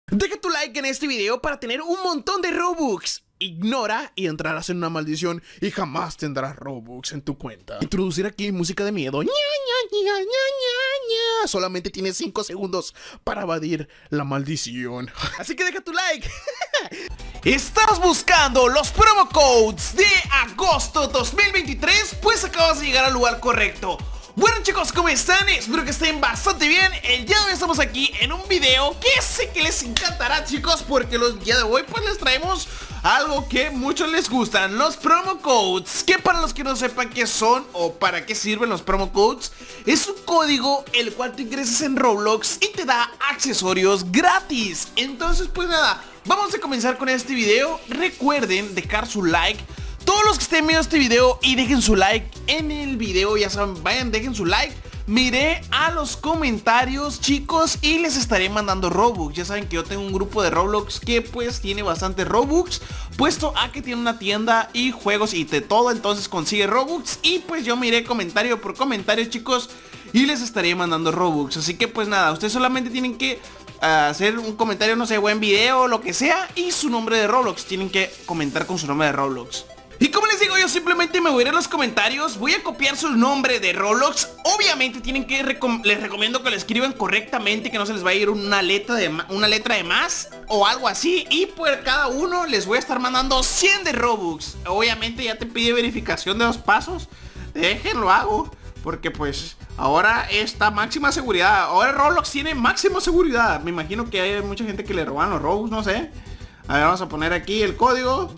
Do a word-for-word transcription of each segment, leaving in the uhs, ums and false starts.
Deja tu like en este video para tener un montón de Robux. Ignora y entrarás en una maldición y jamás tendrás Robux en tu cuenta. Introducir aquí música de miedo. Ña, ña, ña, ña, ña, ña. Solamente tienes cinco segundos para evadir la maldición. Así que deja tu like. ¿Estás buscando los promo codes de agosto dos mil veintitrés? Pues acabas de llegar al lugar correcto. Bueno chicos, ¿cómo están? Espero que estén bastante bien. El día de hoy estamos aquí en un video que sé que les encantará, chicos, porque los días de hoy pues les traemos algo que muchos les gustan, los promo codes. Que para los que no sepan qué son o para qué sirven los promo codes, es un código el cual tú ingresas en Roblox y te da accesorios gratis. Entonces pues nada, vamos a comenzar con este video. Recuerden dejar su like. Todos los que estén viendo este video y dejen su like en el video, ya saben, vayan, dejen su like. Miré a los comentarios, chicos, y les estaré mandando Robux. Ya saben que yo tengo un grupo de Roblox que pues tiene bastante Robux, puesto a que tiene una tienda y juegos y de todo, entonces consigue Robux. Y pues yo miré comentario por comentario, chicos, y les estaré mandando Robux. Así que pues nada, ustedes solamente tienen que uh, hacer un comentario, no sé, buen video, lo que sea, y su nombre de Roblox. Tienen que comentar con su nombre de Roblox. Y como les digo, yo simplemente me voy a ir a los comentarios, voy a copiar su nombre de Roblox. Obviamente tienen que, recom les recomiendo que lo escriban correctamente, que no se les vaya a ir una letra de, una letra de más o algo así. Y por cada uno les voy a estar mandando cien de Robux. Obviamente ya te pide verificación de dos pasos. Déjenlo hago, porque pues ahora está máxima seguridad. Ahora Roblox tiene máxima seguridad. Me imagino que hay mucha gente que le roban los Robux, no sé. A ver, vamos a poner aquí el código.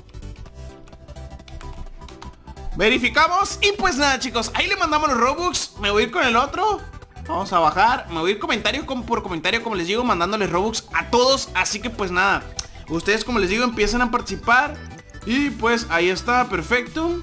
Verificamos y pues nada, chicos, ahí le mandamos los Robux. Me voy a ir con el otro. Vamos a bajar, me voy a ir comentario como por comentario, como les digo, mandándoles Robux a todos. Así que pues nada, ustedes, como les digo, empiezan a participar. Y pues ahí está, perfecto.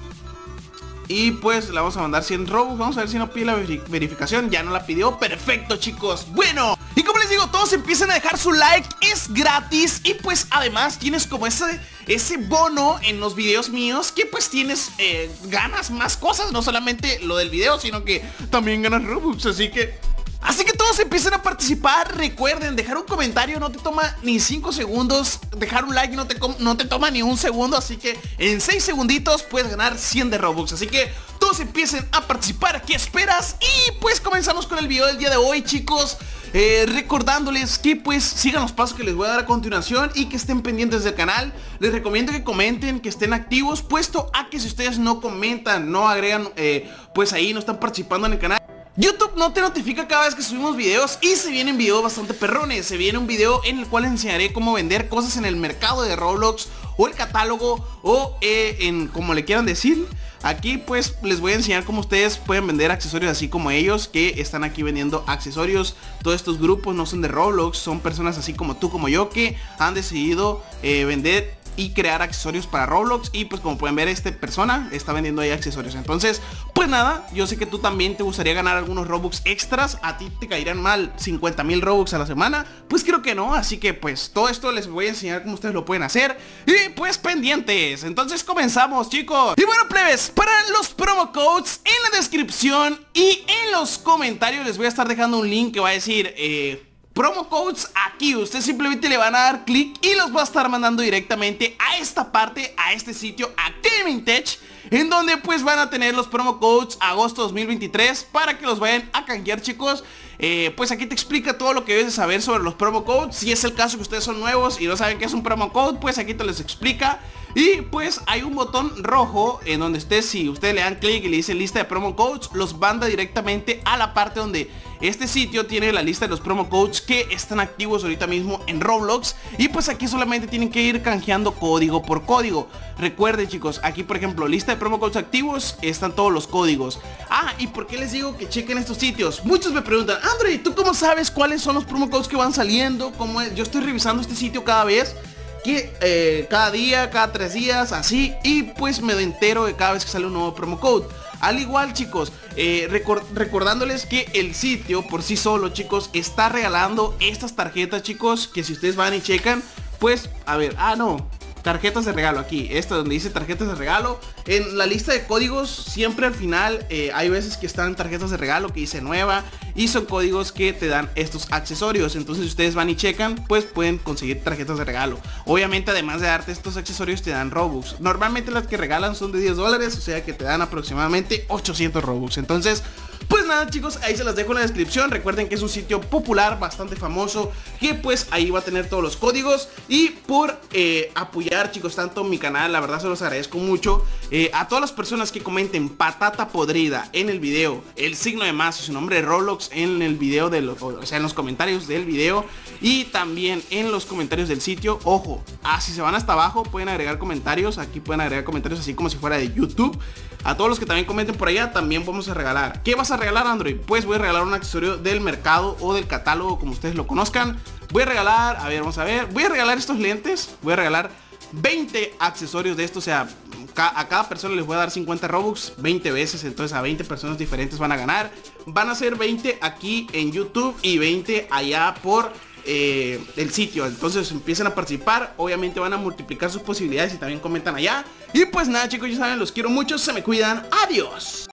Y pues le vamos a mandar cien Robux. Vamos a ver si no pide la verificación. Ya no la pidió, perfecto, chicos. Bueno, y como les digo, todos empiecen a dejar su like, es gratis. Y pues además tienes como ese, ese bono en los videos míos, que pues tienes, eh, ganas más cosas. No solamente lo del video, sino que también ganas Robux, así que... Así que todos empiecen a participar. Recuerden, dejar un comentario no te toma ni cinco segundos. Dejar un like no te, no te toma ni un segundo. Así que en seis segunditos puedes ganar cien de Robux. Así que todos empiecen a participar. ¿Qué esperas? Y pues comenzamos con el video del día de hoy, chicos. eh, Recordándoles que pues sigan los pasos que les voy a dar a continuación y que estén pendientes del canal. Les recomiendo que comenten, que estén activos, puesto a que si ustedes no comentan, no agregan, eh, pues ahí no están participando en el canal, YouTube no te notifica cada vez que subimos videos. Y se vienen videos bastante perrones. Se viene un video en el cual enseñaré cómo vender cosas en el mercado de Roblox, o el catálogo, o eh, en como le quieran decir. Aquí pues les voy a enseñar cómo ustedes pueden vender accesorios así como ellos, que están aquí vendiendo accesorios. Todos estos grupos no son de Roblox, son personas así como tú, como yo, que han decidido eh, vender y crear accesorios para Roblox. Y pues como pueden ver, esta persona está vendiendo ahí accesorios. Entonces pues nada, yo sé que tú también te gustaría ganar algunos Robux extras. A ti te caerían mal cincuenta mil Robux a la semana. Pues creo que no, así que pues todo esto les voy a enseñar cómo ustedes lo pueden hacer. Y pues pendientes. Entonces comenzamos, chicos. Y bueno, plebes, para los promo codes, en la descripción y en los comentarios les voy a estar dejando un link que va a decir eh... promo codes aquí. Ustedes simplemente le van a dar clic y los va a estar mandando directamente a esta parte, a este sitio, a Gaming Tech, en donde pues van a tener los promo codes agosto dos mil veintitrés para que los vayan a canjear, chicos. eh, Pues aquí te explica todo lo que debes de saber sobre los promo codes. Si es el caso que ustedes son nuevos y no saben qué es un promo code, pues aquí te les explica. Y pues hay un botón rojo en donde ustedes, si ustedes le dan clic y le dicen lista de promo codes, los manda directamente a la parte donde este sitio tiene la lista de los promo codes que están activos ahorita mismo en Roblox. Y pues aquí solamente tienen que ir canjeando código por código. Recuerden, chicos, aquí por ejemplo, lista de promo codes activos, están todos los códigos. Ah, ¿y por qué les digo que chequen estos sitios? Muchos me preguntan, André, ¿tú cómo sabes cuáles son los promo codes que van saliendo? ¿Cómo es? Yo estoy revisando este sitio cada vez que eh, cada día, cada tres días, así. Y pues me entero de cada vez que sale un nuevo promo code. Al igual, chicos, eh, record recordándoles que el sitio por sí solo, chicos, está regalando estas tarjetas, chicos, que si ustedes van y checan, pues, a ver, ah no, tarjetas de regalo, aquí, esta donde dice tarjetas de regalo. En la lista de códigos siempre al final eh, hay veces que están tarjetas de regalo que dice nueva, y son códigos que te dan estos accesorios. Entonces si ustedes van y checan, pues pueden conseguir tarjetas de regalo. Obviamente además de darte estos accesorios te dan Robux. Normalmente las que regalan son de diez dólares, o sea que te dan aproximadamente ochocientos Robux. Entonces pues nada chicos, ahí se las dejo en la descripción. Recuerden que es un sitio popular, bastante famoso, que pues ahí va a tener todos los códigos. Y por eh, apoyar chicos tanto mi canal, la verdad se los agradezco mucho. eh, A todas las personas que comenten patata podrida en el video, el signo de más y su nombre de Roblox en el video de lo, o sea en los comentarios del video, y también en los comentarios del sitio. Ojo, ah, si se van hasta abajo pueden agregar comentarios. Aquí pueden agregar comentarios así como si fuera de YouTube. A todos los que también comenten por allá también vamos a regalar. ¿Qué vas a regalar, Android? Pues voy a regalar un accesorio del mercado o del catálogo, como ustedes lo conozcan. Voy a regalar, a ver, vamos a ver. Voy a regalar estos lentes. Voy a regalar veinte accesorios de estos. O sea, a cada persona les voy a dar cincuenta Robux veinte veces. Entonces a veinte personas diferentes van a ganar. Van a ser veinte aquí en YouTube y veinte allá por eh, el sitio. Entonces empiecen a participar. Obviamente van a multiplicar sus posibilidades y también comentan allá. Y pues nada chicos, ya saben, los quiero mucho. Se me cuidan. Adiós.